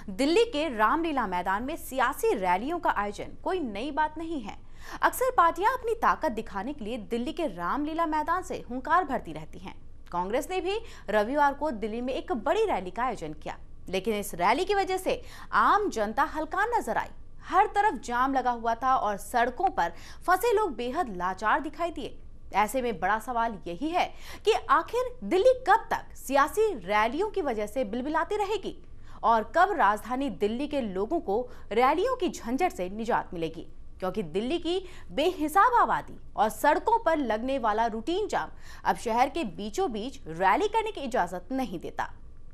दिल्ली के रामलीला मैदान में सियासी रैलियों का आयोजन कोई नई बात नहीं है। अक्सर पार्टियां अपनी ताकत दिखाने के लिए दिल्ली के रामलीला मैदान से हुंकार भरती रहती हैं। कांग्रेस ने भी रविवार को दिल्ली में एक बड़ी रैली का आयोजन किया, लेकिन इस रैली की वजह से आम जनता हलकान नजर आई। हर तरफ जाम लगा हुआ था और सड़कों पर फंसे लोग बेहद लाचार दिखाई दिए। ऐसे में बड़ा सवाल यही है कि आखिर दिल्ली कब तक सियासी रैलियों की वजह से बिलबिलाती रहेगी और कब राजधानी दिल्ली के लोगों को रैलियों की झंझट से निजात मिलेगी, क्योंकि दिल्ली की बेहिसाब आबादी और सड़कों पर लगने वाला रूटीन जाम अब शहर के बीचों बीच रैली करने की इजाजत नहीं देता।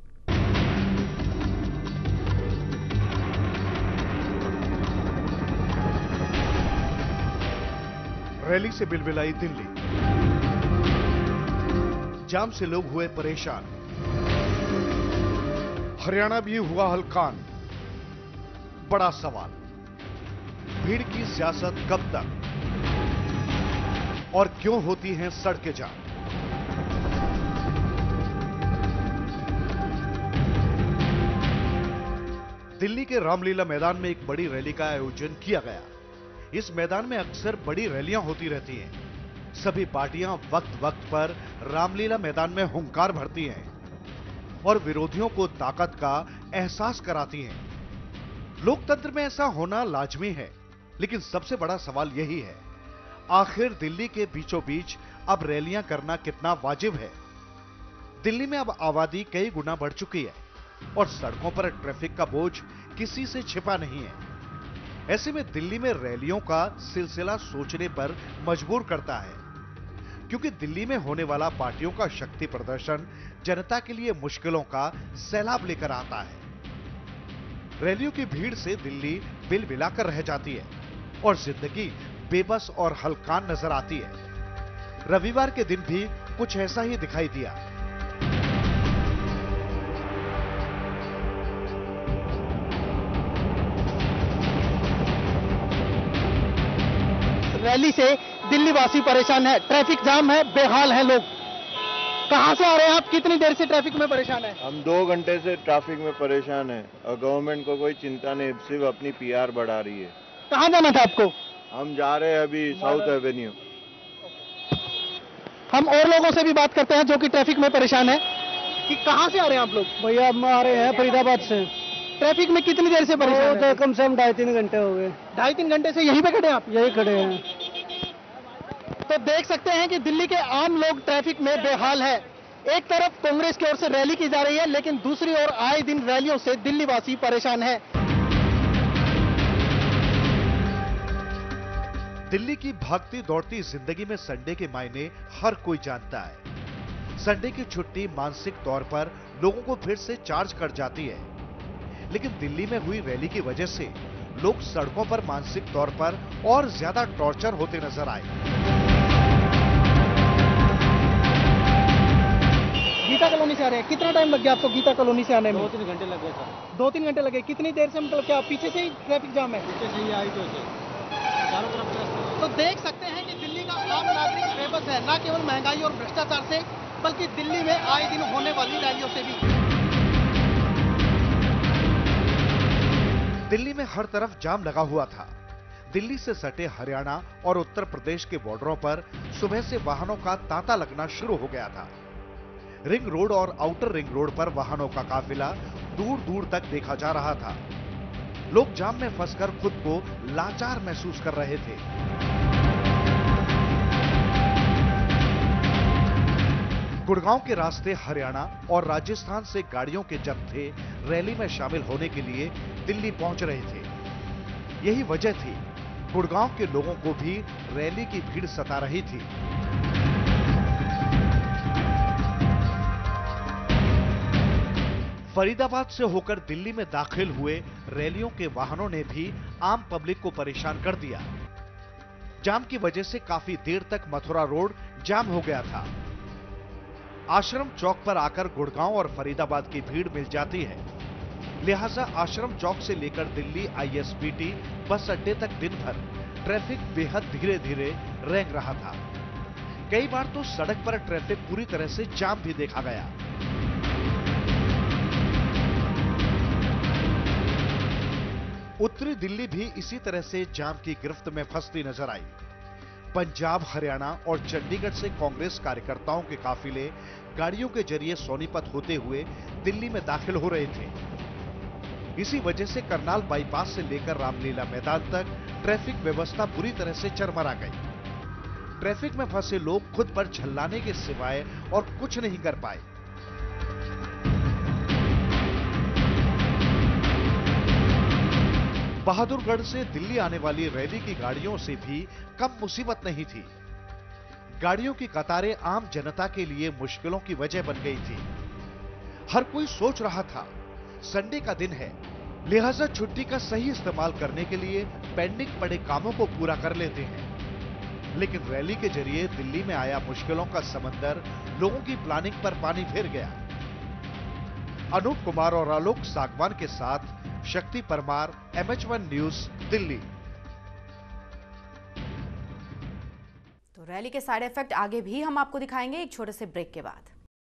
रैली से बिलबिलाई दिल्ली, जाम से लोग हुए परेशान, हरियाणा भी हुआ हलकान। बड़ा सवाल, भीड़ की सियासत कब तक और क्यों होती हैं सड़कें जाम? दिल्ली के रामलीला मैदान में एक बड़ी रैली का आयोजन किया गया। इस मैदान में अक्सर बड़ी रैलियां होती रहती हैं। सभी पार्टियां वक्त वक्त पर रामलीला मैदान में हुंकार भरती हैं और विरोधियों को ताकत का एहसास कराती हैं। लोकतंत्र में ऐसा होना लाजमी है, लेकिन सबसे बड़ा सवाल यही है, आखिर दिल्ली के बीचों बीच अब रैलियां करना कितना वाजिब है? दिल्ली में अब आबादी कई गुना बढ़ चुकी है और सड़कों पर ट्रैफिक का बोझ किसी से छिपा नहीं है। ऐसे में दिल्ली में रैलियों का सिलसिला सोचने पर मजबूर करता है, क्योंकि दिल्ली में होने वाला पार्टियों का शक्ति प्रदर्शन जनता के लिए मुश्किलों का सैलाब लेकर आता है। रैलियों की भीड़ से दिल्ली बिलबिलाकर रह जाती है और जिंदगी बेबस और हलकान नजर आती है। रविवार के दिन भी कुछ ऐसा ही दिखाई दिया। रैली से दिल्ली वासी परेशान है, ट्रैफिक जाम है, बेहाल है लोग। कहां से आ रहे हैं आप? कितनी देर से ट्रैफिक में परेशान है? हम 2 घंटे से ट्रैफिक में परेशान है और गवर्नमेंट को कोई चिंता नहीं, सिर्फ अपनी पीआर बढ़ा रही है। कहां जाना था आपको? हम जा रहे हैं अभी साउथ एवेन्यू। हम और लोगों से भी बात करते हैं जो कि ट्रैफिक में परेशान है कि कहां से आ रहे हैं आप लोग? भैया हम आ रहे हैं फरीदाबाद से। ट्रैफिक में कितनी देर से परेशान है? कम से कम 2.5-3 घंटे हो गए। 2.5-3 घंटे से यहीं पे खड़े हैं आप? यही खड़े हैं। तो देख सकते हैं कि दिल्ली के आम लोग ट्रैफिक में बेहाल है। एक तरफ कांग्रेस की ओर से रैली की जा रही है, लेकिन दूसरी ओर आए दिन रैलियों से दिल्ली वासी परेशान है। दिल्ली की भागती दौड़ती जिंदगी में संडे के मायने हर कोई जानता है। संडे की छुट्टी मानसिक तौर पर लोगों को फिर से चार्ज कर जाती है, लेकिन दिल्ली में हुई रैली की वजह से लोग सड़कों पर मानसिक तौर पर और ज्यादा टॉर्चर होते नजर आए। गीता कॉलोनी से आ रहे हैं, कितना टाइम लग गया आपको गीता कॉलोनी से आने में? 2-3 घंटे लग गए सर। 2-3 घंटे लगे। कितनी देर से, मतलब क्या पीछे से ही ट्रैफिक जाम है? पीछे से ही आई तो चारों तरफ। तो देख सकते हैं कि दिल्ली का आम नागरिक बेबस है, न केवल महंगाई और भ्रष्टाचार से, बल्कि दिल्ली में आए दिन होने वाली रैलियों से भी। दिल्ली में हर तरफ जाम लगा हुआ था। दिल्ली से सटे हरियाणा और उत्तर प्रदेश के बॉर्डरों पर सुबह से वाहनों का तांता लगना शुरू हो गया था। रिंग रोड और आउटर रिंग रोड पर वाहनों का काफिला दूर दूर तक देखा जा रहा था। लोग जाम में फंसकर खुद को लाचार महसूस कर रहे थे। गुड़गांव के रास्ते हरियाणा और राजस्थान से गाड़ियों के जत्थे रैली में शामिल होने के लिए दिल्ली पहुंच रहे थे। यही वजह थी गुड़गांव के लोगों को भी रैली की भीड़ सता रही थी। फरीदाबाद से होकर दिल्ली में दाखिल हुए रैलियों के वाहनों ने भी आम पब्लिक को परेशान कर दिया। जाम की वजह से काफी देर तक मथुरा रोड जाम हो गया था। आश्रम चौक पर आकर गुड़गांव और फरीदाबाद की भीड़ मिल जाती है, लिहाजा आश्रम चौक से लेकर दिल्ली आईएसबीटी बस अड्डे तक दिन भर ट्रैफिक बेहद धीरे धीरे रेंग रहा था। कई बार तो सड़क पर ट्रैफिक पूरी तरह से जाम भी देखा गया। उत्तरी दिल्ली भी इसी तरह से जाम की गिरफ्त में फंसती नजर आई। पंजाब, हरियाणा और चंडीगढ़ से कांग्रेस कार्यकर्ताओं के काफिले गाड़ियों के जरिए सोनीपत होते हुए दिल्ली में दाखिल हो रहे थे। इसी वजह से करनाल बाईपास से लेकर रामलीला मैदान तक ट्रैफिक व्यवस्था बुरी तरह से चरमरा गई। ट्रैफिक में फंसे लोग खुद पर झल्लाने के सिवाय और कुछ नहीं कर पाए। बहादुरगढ़ से दिल्ली आने वाली रैली की गाड़ियों से भी कम मुसीबत नहीं थी। गाड़ियों की कतारें आम जनता के लिए मुश्किलों की वजह बन गई थी। हर कोई सोच रहा था संडे का दिन है, लिहाजा छुट्टी का सही इस्तेमाल करने के लिए पेंडिंग पड़े कामों को पूरा कर लेते हैं। लेकिन रैली के जरिए दिल्ली में आया मुश्किलों का समंदर लोगों की प्लानिंग पर पानी फेर गया। अनूप कुमार और आलोक सागवान के साथ शक्ति परमार, MH1 न्यूज, दिल्ली। तो रैली के साइड इफेक्ट आगे भी हम आपको दिखाएंगे एक छोटे से ब्रेक के बाद।